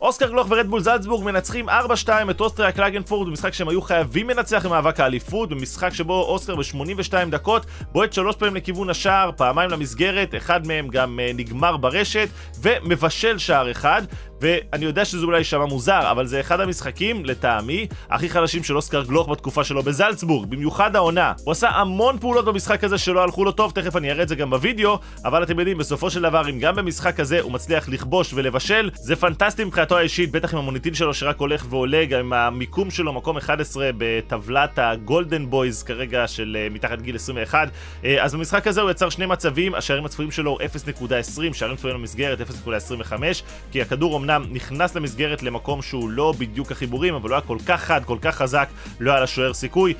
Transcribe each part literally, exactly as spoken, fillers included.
אוסקר גלוך ורדבול זלצבורג מנצחים ארבע שתיים את אוסטריה קלגנפורט במשחק שהם היו חייבים לנצח במאבק האליפות, במשחק שבו אוסקר ב-שמונים ושתיים דקות בועט שלוש פעמים לכיוון השער, פעמיים למסגרת, אחד מהם גם נגמר ברשת ומבשל שער אחד. ואני יודע שזה אולי יישמע מוזר, אבל זה אחד המשחקים, לטעמי, הכי חלשים של אוסקר גלוך בתקופה שלו בזלצבורג, במיוחד העונה. הוא עשה המון פעולות במשחק הזה שלא הלכו לו טוב, תכף אני אראה את זה גם בווידאו, אבל אתם יודעים, בסופו של דבר, אם גם במשחק הזה הוא מצליח לכבוש ולבשל, זה פנטסטי מבחינתו האישית, בטח עם המוניטין שלו שרק הולך ועולה, גם עם המיקום שלו, מקום אחד עשרה בטבלת הגולדן בויז כרגע של מתחת גיל עשרים ואחת. אז במשחק הזה הוא יצר שני מצבים, השערים הצפויים שלו אפס נקודה עשרים, שערים צפויים למסגרת אפס נקודה עשרים וחמש, כי הכדור אמנם נכנס למסגרת למקום שהוא לא בדיוק החיבורים, אבל הוא היה כל כך חד, כל כך חזק, לא היה לשוער סיכוי,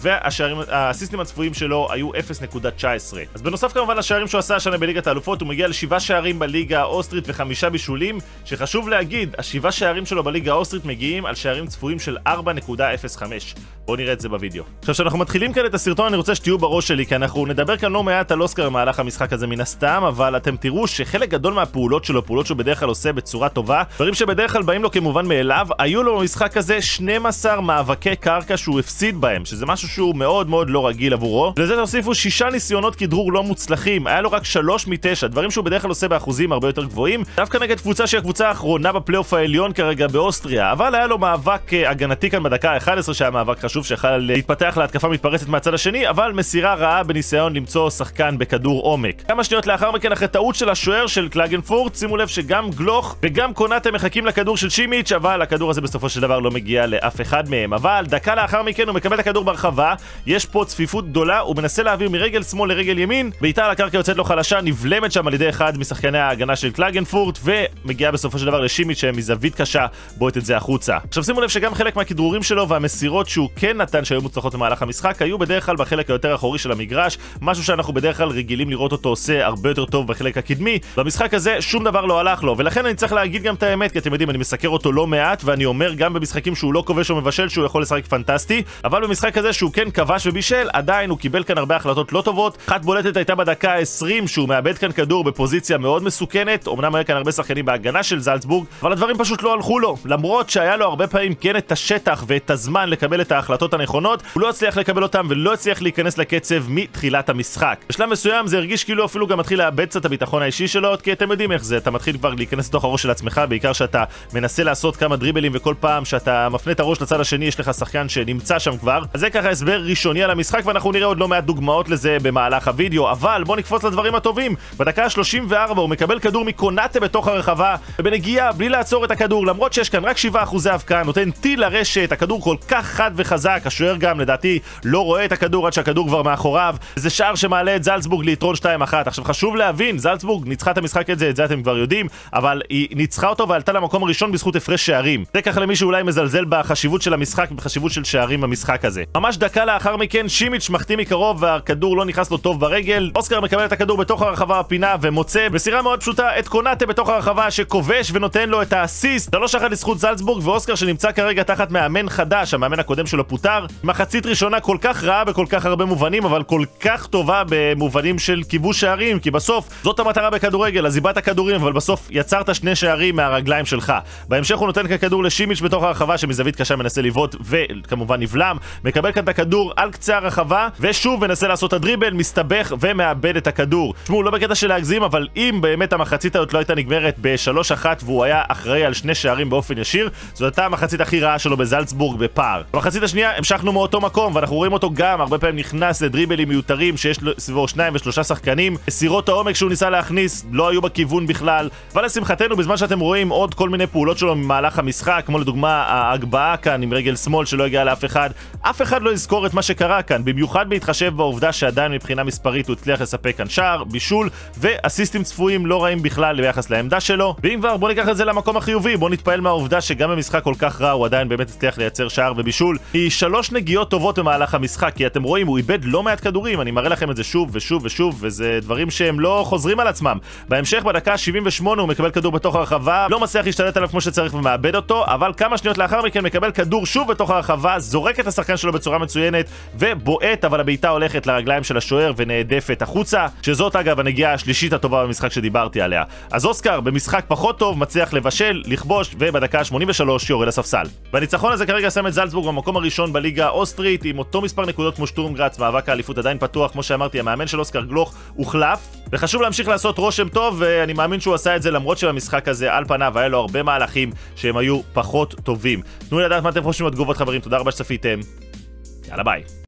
והאסיסטים הצפויים שלו היו אפס נקודה תשע עשרה. אז בנוסף כמובן לשערים שהוא עשה השנה בליגת האלופות, הוא מגיע לשבעה שערים בליגה האוסטרית וחמישה בישולים, שחשוב להגיד, השבעה שערים שלו בליגה האוסטרית מגיעים על שערים צפויים של ארבע נקודה אפס חמש. בואו נראה את זה בווידאו. עכשיו שאנחנו מתחילים כאן את הסרטון, אני רוצה שתהיו בראש שלי, כי אנחנו נדבר כאן לא מעט על אוסקר במהלך המשחק הזה מן הסתם, אבל אתם תראו שחלק גדול מהפעולות שלו, פעולות שהוא בדרך כלל עושה בצורה טובה, דברים שבדרך כלל באים לו כמובן מאליו, היו לו במשחק הזה שנים עשר מאבקי קרקע שהוא הפסיד בהם, שזה משהו שהוא מאוד מאוד לא רגיל עבורו. לזה תוסיפו שישה ניסיונות כדרור לא מוצלחים, היה לו רק שלוש מתשע, דברים שהוא בדרך כלל עושה באחוזים הרבה יותר גבוהים, דווקא נגד קבוצה שהיא הקבוצה האחרונה בפלייאוף העליון כרגע באוסטריה, אבל היה לו מאבק הגנתי כאן בדקה ה-אחת עשרה שהיה מאבק חשוב שיכל להתפתח להתקפה מתפרצת מהצד השני, אבל מסירה רעה בניסיון למצוא שחקן בכדור עומק. כמה שניות לאחר מכן, אחרי טעות של השוער של קלגנפורט, שימו לב שגם גלוך וגם קונאטה מחכים לכדור של שימיץ', אבל הכדור הזה בסופו של דבר לא מגיע לאף אחד מהם. אבל דקה לאחר מכן הוא מקבל את הכדור ברחבה, יש פה צפיפות גדולה, הוא מנסה להעביר מרגל שמאל לרגל ימין, בעיטה על הקרקע יוצאת לו חלשה, נבלמת שם על ידי אחד משחקני ההגנה של קלגנפורט, ומגיעה בסופו של דבר לשימיץ' שמזווית קשה בועט את זה החוצה. עכשיו שימו לב שגם חלק מהכדרורים שלו והמסירות שהוא כן נתן שהיו מוצלחות במהלך המשחק היו בדרך כלל בחלק היותר אחורי של המגרש, משהו שאנחנו בדרך כלל רגילים לראות אותו עושה הרבה יותר טוב בחלק הקדמי. במשחק הזה שום דבר לא הלך לו, ולכן אני צריך להגיד גם את האמת, כי אתם יודעים, אני מסקר אותו לא מעט, ואני אומר גם במשחקים שהוא לא כובש או מבשל שהוא יכול לשחק פנטסטי, אבל במשחק הזה שהוא כן כבש ובישל, עדיין הוא קיבל כאן הרבה החלטות לא טובות. אחת בולטת הייתה בדקה ה-עשרים שהוא מאבד כאן כדור בפוזיציה מאוד מסוכנת, אמנם היה כאן הרבה שחקנים בהגנה של זלצבורג, אבל הדברים פשוט לא הלכו לו, למרות שהיה לו הרבה פעמים כן את השטח ואת הזמן לקבל את ההחלטות הנכונות, הוא לא הצליח לקבל אותם ולא הצליח להיכנס לקצב מתחילת המשחק. בשלב מסוים זה הרגיש כאילו אפילו גם מתחיל לאבד קצת הביטחון האישי שלו, כי אתם יודעים איך זה, אתה מתחיל כבר להיכנס לתוך הראש של עצמך, בעיקר שאתה מנסה לעשות כמה דריבלים וכל פעם שאתה מפנה את הראש לצד השני יש לך שחקן שנמצא שם כבר. אז זה ככה הסבר ראשוני על המשחק, ואנחנו נראה עוד לא מעט דוגמאות לזה במהלך הוידאו, אבל בוא נקפוץ לדברים הטובים. בדקה ה-שלושים וארבע הוא מקבל כדור מקונאטה בתוך הרחבה, ובנגיעה בלי לעצור את הכדור, למרות שיש כאן רק שבעה אחוזי הבקעה, נותן טיל לרשת, הכדור כל כך חד וחזק, השוער גם לדעתי לא רואה את הכדור עד שהכדור כבר מאחוריו. זה שער שמעלה את זלצבורג ליתרון שתיים אחת. עכשיו חשוב להבין, זלצבורג ניצחה את המשחק הזה, את זה אתם כבר יודעים, אבל היא ניצחה אותו ועלתה למקום הראשון בזכות הפרש שערים. זה ככה למי שאולי מזלזל בחשיבות של המשחק, בחשיבות של שערים במשחק הזה. ממש דקה לאחר מכן שימיץ' מחטיא מקרוב והכדור לא נכנס לו טוב ברגל. אוסקר מקבל את הכדור בתוך הרחבה הפינה ומוצא בסירה מאוד פשוטה את קונאטה בתוך הרחבה שכובש ונותן לו את האסיסט. שלוש אחת לזכות זלצבורג, ואוסקר שנמצא כרגע תחת מאמן חדש, המאמן הקודם שלו פוטר. מחצית ראשונה כל כך רעה בכל כך הרבה מובנים, אבל כל כך טובה במובנים של כיבוש שערים, כי בסוף זאת המטרה בכדורגל, אז איבדת כדורים, אבל בסוף יצרת שני שערים מהרגליים שלך. בהמשך הוא נותן כדור לשימיץ' בתוך הרחבה שמזווית קשה מנסה לבעוט וכמובן נבלם, מקבל כאן את הכדור על קצה הרחבה ושוב מנסה לעשות הדריבל, מסתבך ומאבד את הכדור. תשמעו, לא בקטע של להגזים, אבל אם באמת המחצית הזאת לא הייתה נגמרת ב-שלוש אחת והוא היה אחראי על שני שערים באופן ישיר, זאת הייתה המחצית הכי רעה שלו בזלצבורג בפער. במחצית השנייה המשכנו מאותו מקום, ואנחנו רואים אותו גם הרבה פעמים נכנס לדריבלים מיותרים שיש סביבו שניים ושלושה שחקנים. סירות העומק שהוא ניסה להכניס לא היו בכיוון בכלל, אבל לשמחתנו בזמן שאתם רואים עוד כל מיני פעולות שלו ממהלך המשחק, כמו לדוגמה ההגבהה כאן עם רגל שמאל שלא הגיע לאף אחד, אף אחד לא יזכור את מה שקרה כאן, במיוחד בהתחשב בעובדה שעדיין מבחינה מספרית הוא הצליח לספק כאן שער, בישול ואסיסטים צפויים לא רעים בכלל ביחס לעמדה שלו. ואם כבר בוא ניקח את זה למקום החיובי, בוא נתפעל מהעובדה שגם במשחק כל כך רע הוא עדיין באמת הצליח לייצר שער ובישול. היא שלוש נגיעות טובות במהלך המשחק, כי אתם רואים הוא איבד לא מעט כדורים, אני מראה לכם את זה שוב ושוב ושוב, וזה דברים שהם לא חוזרים על עצמם. בהמשך בדקה שבעים ושמונה הוא מקבל כדור בתוך הרחבה, לא מצליח להשתלט עליו כמו שצריך ומאבד אותו, אבל כמה שניות לאחר מכן מקבל כדור שוב בתוך הרחבה, זורק את השחקן שלו בצורה מצוינת ובועט, אבל הבעיטה הולכת לרגליים של השוער ונעדפת החוצה, שזאת אגב הנגיעה השלישית הטובה במשחק שדיברתי עליה. אז אוסקר במשחק פחות טוב מצליח לבשל, להסתכל, לכבוש, ובדקה שמונים ושלוש יורד לספסל. והניצחון הזה כרגע שם את זלצבורג במקום הראשון בליגה האוסטרית, עם אותו מספר נקודות כמו שטורם גראץ. מאבק האליפות עדיין פתוח, כמו שאמרתי, המאמן של אוסקר גלוך הוחלף, וחשוב להמשיך לעשות רושם טוב, ואני מאמין שהוא עשה את זה למרות שבמשחק הזה על פניו היה לו הרבה מהלכים שהם היו פחות טובים. תנו לי לדעת מה אתם חושבים בתגובות, חברים. תודה רבה שצפיתם. יאללה ביי.